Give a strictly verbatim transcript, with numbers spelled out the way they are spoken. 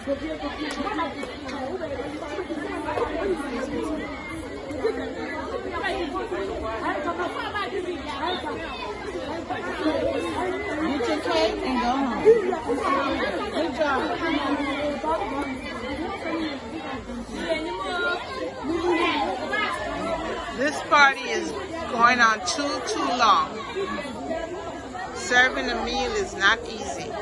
Get your cake and go home. Good job. This party is going on too, too long. Serving a meal is not easy.